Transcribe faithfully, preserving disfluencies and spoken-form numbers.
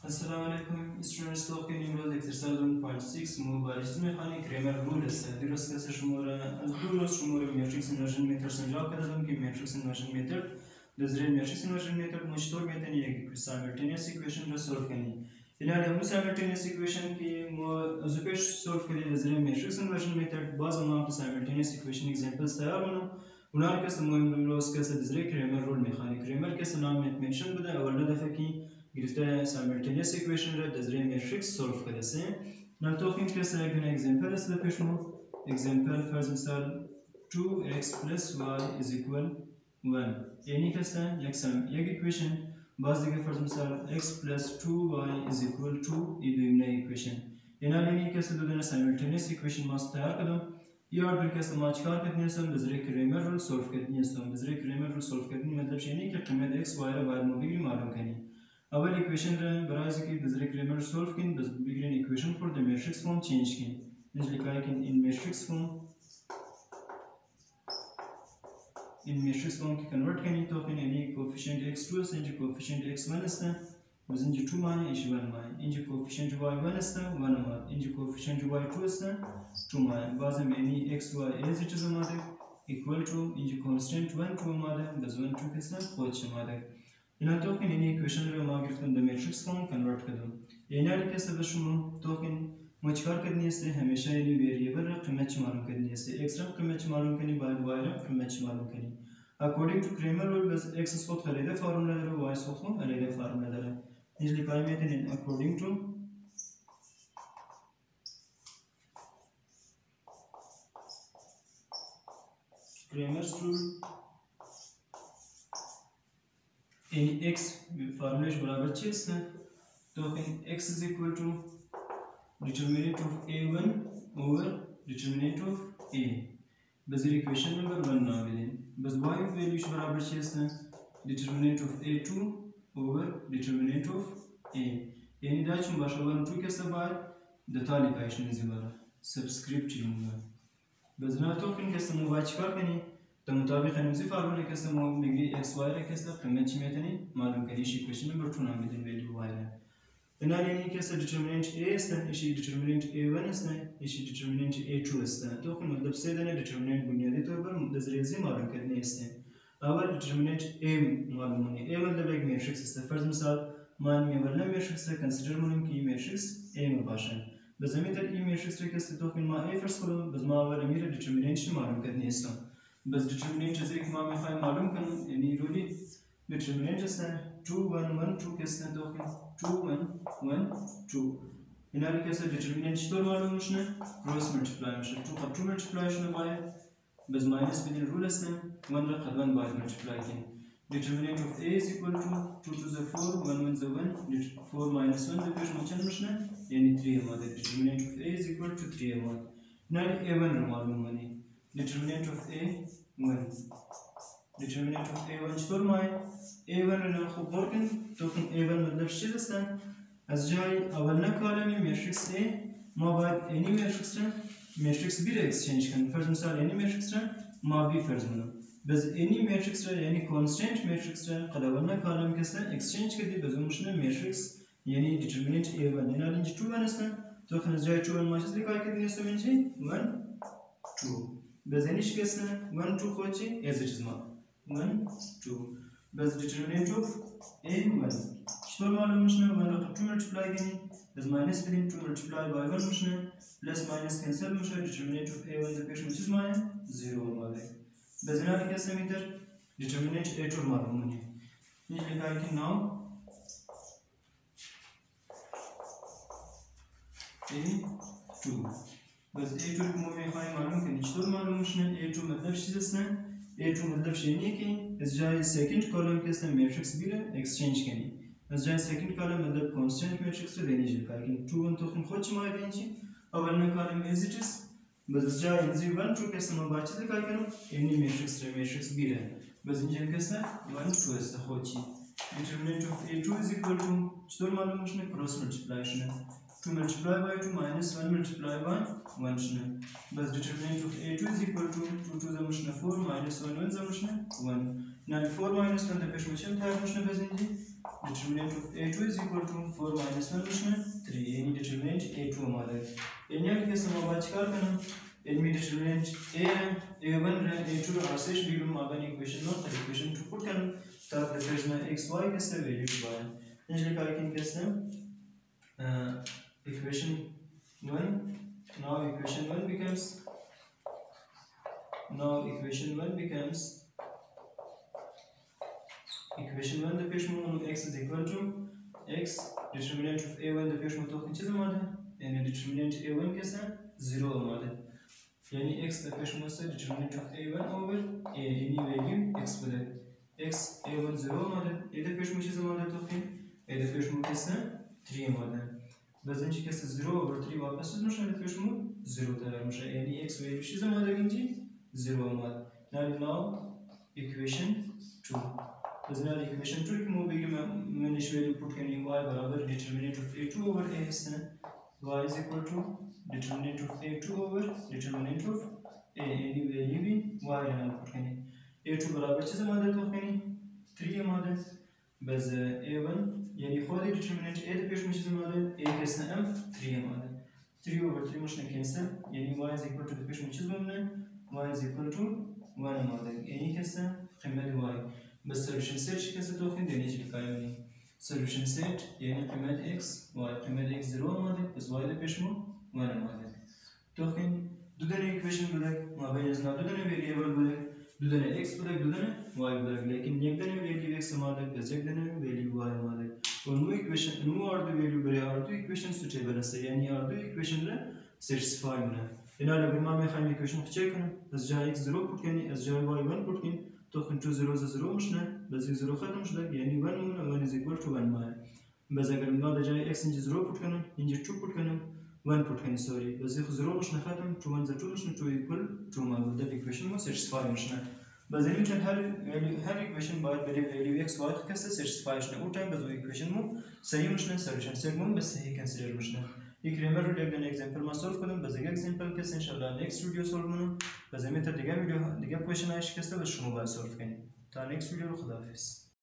Assalamualaikum students, तो आपके निम्रोज एक्सरसाइज वन पॉइंट सिक्स मोबाइल में खाली ग्रामर रूल है दिरस कैसे शुमारा रूल शुमारा मैट्रिक्स इन्वर्जन मेथड समझा कर दूं कि मैट्रिक्स इन्वर्जन मेथड दजरे मैट्रिक्स इन्वर्जन मेथड मुश्तोर मेथड ये कि साइमल्टेनियस इक्वेशन को सॉल्व करनी इन्हें हम साइमल्टेनियस इक्वेशन की जुपेश सॉल्व करें दजरे मैट्रिक्स इन्वर्जन मेथड बाज हम आप साइमल्टेनियस इक्वेशन एग्जांपल्स तैयार होना उन्हार के समूह रूल्स के दजरे ग्रामर रूल में खाली ग्रामर के नाम में मेंशन बदा अवल दफा की गिरफ्त simultaneous equation रा दजरे मैट्रिक्स सॉल्व करे से ना तो किन के से एक एग्जांपल इस पेश नो एग्जांपल फॉर मिसाल two x plus y is equal one यानी के से एक सम एक इक्वेशन बाज दिखे फॉर मिसाल x plus two y is equal to ये दो नई इक्वेशन यानी यानी के से दोनों simultaneous equation मस्त तैयार कर दो ये ऑर्डर के समाज कार कितने सम दजरे क्रेमर रूल सॉल्व करनी है सम दजरे क्रेमर रूल सॉल्व करनी मतलब यानी कि कीमत x y रा बाद मोबाइल मालूम करनी अवल इक्वेशन रे बराबर की दजरे क्रेमर सॉल्व किन बस बिगिन equation for the matrix form change किन इस लिखा है कि in matrix form in matrix form की कन्वर्ट करनी तो फिर यानी कोएफिशिएंट x टू है जो कोएफिशिएंट x वन है बस इन जो टू मान इस वन मान इन जो कोएफिशिएंट y वन है वन मान इन जो कोएफिशिएंट y टू है टू मान बाज में यानी x y as it is हमारे इक्वल टू इन जो कांस्टेंट वन टू हमारे बस वन टू के साथ खोज हमारे इन तो कि इन इक्वेशन रे मा गिफ्टन द मैट्रिक्स फॉर्म कन्वर्ट कर दो यानी के सब शुरू तो कि मुझकार करने से हमेशा यानी वेरिएबल रा कीमत मालूम करने से x रा कीमत मालूम करनी बाद y रा कीमत मालूम करनी अकॉर्डिंग टू क्रेमर रूल बस x को अलग फार्मूला दे y को अलग फार्मूला दे इसलिए काय में थे अकॉर्डिंग टू क्रेमर्स रूल यानी x फार्मूला बराबर छह है तो फिर x is equal to determinant of a one over determinant of a बस ये इक्वेशन नंबर वन ना मिले बस y वैल्यू बराबर छह है determinant of a two over determinant of a यानी दाचुम बाशा वन टू के सब बार दताली का इश्न ज़िबारा सबस्क्रिप्ट यूँगा बस ना तो फिर के सब मुबाच कर कनी तो मुताबिक हमसे फार्मूला के से हम डिग्री x y रे के से कीमत में तनी मालूम करी इक्वेशन नंबर टू नाम देन वैल्यू y है इना यानी के से डिटरमिनेंट a है इसी डिटरमिनेंट a वन है इसी डिटरमिनेंट a टू है तो फिर मतलब से देने डिटरमिनेंट बुनियादी तौर पर दजरे से मालूम करने हैं अवर डिटरमिनेंट a मालूम होने a मतलब एक मैट्रिक्स है फर्ज मिसाल मान में वाला मैट्रिक्स है कंसीडर मालूम की मैट्रिक्स a मुबाशन बस हमें तर ई मैट्रिक्स के से तो फिर मा a फर्ज करो बस मा वाला मेरा डिटरमिनेंट मालूम करने है बस डिटरमिनेंट जैसे कि मां में खाई मालूम करना यानी रोली डिटरमिनेंट जैसे टू वन वन टू कैसे तो कि टू वन वन टू इनारी कैसे डिटरमिनेंट तो मालूम मुझने क्रॉस मल्टीप्लाई मुझने टू का टू मल्टीप्लाई मुझने बाय बस माइनस बिन रूल है वन रख वन बाय मल्टीप्लाई किन determinant of a is equal to two to the four one one the one four minus one the फिर मुझने मुझने यानी थ्री हमारे determinant of a is equal to three हमारे इनारी a वन मालूम होनी determinant of a one determinant of a one شطور معي a one أنا خب ممكن تكون a one मतलब شيء لسه از جای اولنا کالمی ماتریکس a ما باید any ماتریکس را ماتریکس b را exchange کنیم فرض مثال any ماتریکس را ما b فرض کنیم بس any ماتریکس را یعنی constant ماتریکس را قد اولنا کالم کسا exchange کردی بس مشنا ماتریکس یعنی determinant a one یعنی اینجا two one است تو خن از جای two one ماچس لیکای کردی است منچی one two بس اینش کسا one two خوچی as it is ما one two بس determinant of a one شطور معلوم مشنا one را two multiply کنی بس minus بدیم two multiply by one مشنا plus minus cancel مشنا determinant of a one دپیش مچیز مایا zero ماله بس اینا کسا میتر determinant a two معلوم منی اینج لیکای که now a two بس a two को मैं खाई मालूम कि निश्चित मालूम मुझने a two मतलब चीज़ है a two मतलब शेयर नहीं कि इस जाए सेकंड कॉलम के साथ मैट्रिक्स भी रे एक्सचेंज करनी इस जाए सेकंड कॉलम मतलब कांस्टेंट मैट्रिक्स रे देनी चाहिए लेकिन two वन तो हम खुद चमाए देनी चाहिए अवल में कॉलम एज इट इज बस इस जाए इनसे one two के साथ बात चीज़ क्या करूँ इन्हीं मैट्रिक्स रे मैट्रिक्स भी रे बस इन जन के साथ one two ऐसा खुद चाहिए determinant of a two is equal to चतुर मालूम मुझने cross multiplication two multiply by two minus one multiply by one शने बस determinant of a two is equal to two to the मुझने four minus one one the मुझने one now four minus one the पेश मुझे क्या मुझने बस इंजी determinant of a two is equal to four minus one مشنا three यानी determinant a two हमारा है यानी अगर कैसे हम बात कर करना यानी determinant a है a one है a two आशेष भी हम आगे equation नो तो equation two put करना तब फिर में x y कैसे value y इसलिए क्या कि कैसे equation one now equation one becomes now equation one becomes equation one the पेश में x is equal to x determinant of a one the पेश में तो किस चीज़ हमारा यानी determinant a one कैसा zero हमारा यानी x the पेश में से determinant of a one over a यानी value x बदल x a one zero हमारा ये the पेश में चीज़ हमारा तो फिर ये the पेश में कैसा three हमारा बस इनकी कैसा zero over three वापस से नोशन the पेश में zero तैयार मुझे यानी x value चीज़ हमारा किंची zero हमारा now now equation two तो now equation two की मूवी में मैंने वैल्यू पुट करनी y बराबर determinant of a two over a है y is equal to determinant of a two over determinant of a यानी वैल्यू भी y रहना पुट करनी a two बराबर चीज़ हमारे तो करनी three हमारे बस a one यानी खुद determinant a तो पेश में चीज़ हमारे a कैसे m three हमारे three over three मुझे कैंसिल यानी y is equal to पेश में चीज़ हमने y is equal to one हमारे यानी कैसे कीमत y बस solution set कैसे तो फिर देने चाहिए क्या यानी solution set यानी कीमत x y कीमत x zero हमारे बस y तो पेश में one हमारे तो फिर दूसरे equation बदल माबे इसना दूसरे variable बदल दूसरे x बदल दूसरे y बदल लेकिन एक दिन value x हमारे बस एक दिन value y हमारे और नो equation नो और दो value बड़े और दो equation suitable है यानी और दो equation ले satisfy होना इन्हें अगर मामे खाली equation चेक करें बस जाए x zero पुट करनी बस जाए y one पुट करनी तो two zero से zero مشنا बस zero ختم مشنا يعني one होना one is equal to one माय बस अगर ما بجاي x इंج zero पुट करना इंज two पुट करना one पुट करनी सॉरी बस zero مشنا ختم two one two مشنا two equal two माय ده equation مو satisfy مشنا बस يعني كان هر هر equation بعد بدي value x y كسر satisfy مشنا वो time बस वो equation مو सही مشنا solution set مو बस सही consider مشنا एक रिमेंबर वीडियो का एग्जांपल में सॉल्व करूं बस एक एग्जांपल कैसे इंशाल्लाह नेक्स्ट वीडियो सॉल्व करूं बस हमें तो दिगा वीडियो दिगा क्वेश्चन आइश कैसे बस शुरू बात सॉल्व करें तो नेक्स्ट वीडियो खुदा हाफिज़।